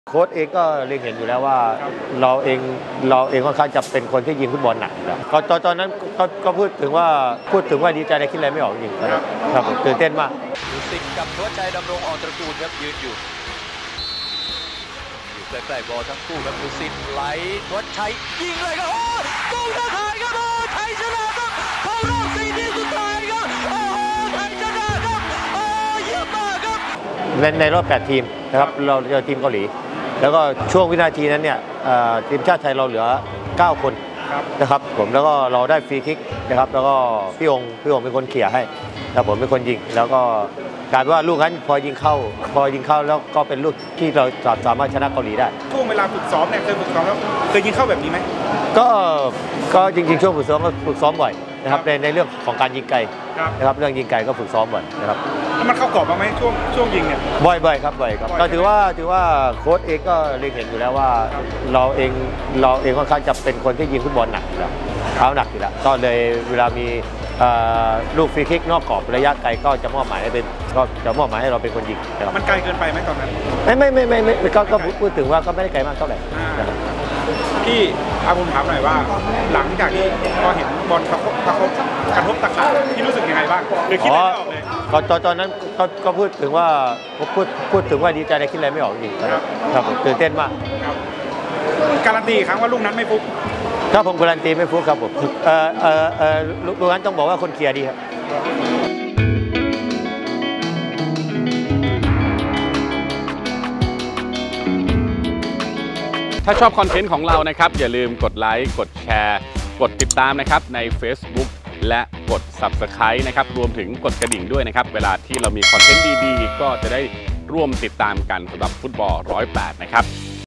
โค้ชเองก็เล็งเห็นอยู่แล้วว่าเราเองค่อนข้างจะเป็นคนที่ยิงฟุตบอลหนักก็ตอนนั้นก็พูดถึงว่าดีใจได้คิดอะไรไม่ออกจริงครับผมตื่นเต้นมากสิงกับทวชชัยดำรงอ่อนตระกูลครับยืนอยู่ใกล้ๆบอลทั้งคู่ครับดูสิไหลทวชชัยยิงเลยครับโอ้กองทหารครับโอ้ไทยชนะครับเข้ารอบ4ทีสุดท้ายครับโอ้ไทยชนะครับโอ้เยี่ยมมากครับในรอบ8ทีมนะครับเราเจอทีมเกาหลีแล้วก็ช่วงวินาทีนั้นเนี่ยทีมชาติไทยเราเหลือ9คนนะครับผมแล้วก็เราได้ฟรีคิกนะครับแล้วก็พี่องค์เป็นคนเขี่ยให้แล้วผมเป็นคนยิงแล้วก็การว่าลูกนั้นพอยิงเข้าแล้วก็เป็นลูกที่เราสามารถชนะเกาหลีได้ช่วงเวลาฝึกซ้อมเนี่ยเคยฝึกซ้อมแล้วเคยยิงเข้าแบบนี้ไหมก็จริงๆช่วงฝึกซ้อมก็ฝึกซ้อมบ่อยนะครับในเรื่องของการยิงไกลนะครับเรื่องยิงไกลก็ฝึกซ้อมบ่อยนะครับแล้วมันเข้ากรอบบ้างไหมช่วงยิงเนี่ยบ่อยครับก็ถือว่าโค้ชเองก็เล็งเห็นอยู่แล้วว่าเราเองค่อนข้างจะเป็นคนที่ยิงฟุตบอลหนักแล้วเท้าหนักอยู่แล้วก็เลยเวลามีลูกฟรีคิกนอกกรอบระยะไกลก็จะมอบหมายให้เราเป็นคนยิงนะครับมันไกลเกินไปไหมตอนนั้นไม่ก็พูดถึงว่าก็ไม่ได้ไกลมากเท่าไหร่พี่ผมถามหน่อยว่าหลังจากที่พอเห็นบอลกระทบตะข่ายพี่รู้สึกยังไงบ้างหรือคิดอะไรไม่ออกเลยก็ตอนนั้นก็พูดถึงว่าดีใจได้คิดอะไรไม่ออกจริงครับผมตื่นเต้นมากการันตีครั้งว่าลูกนั้นไม่ฟุกครับผมการันตีไม่ฟุกครับผมลูกนั้นต้องบอกว่าคนเคลียร์ดีครับถ้าชอบคอนเทนต์ของเรานะครับอย่าลืมกดไลค์กดแชร์กดติดตามนะครับใน Facebook และกด Subscribe นะครับรวมถึงกดกระดิ่งด้วยนะครับเวลาที่เรามีคอนเทนต์ดีๆก็จะได้ร่วมติดตามกันสำหรับฟุตบอล108นะครับ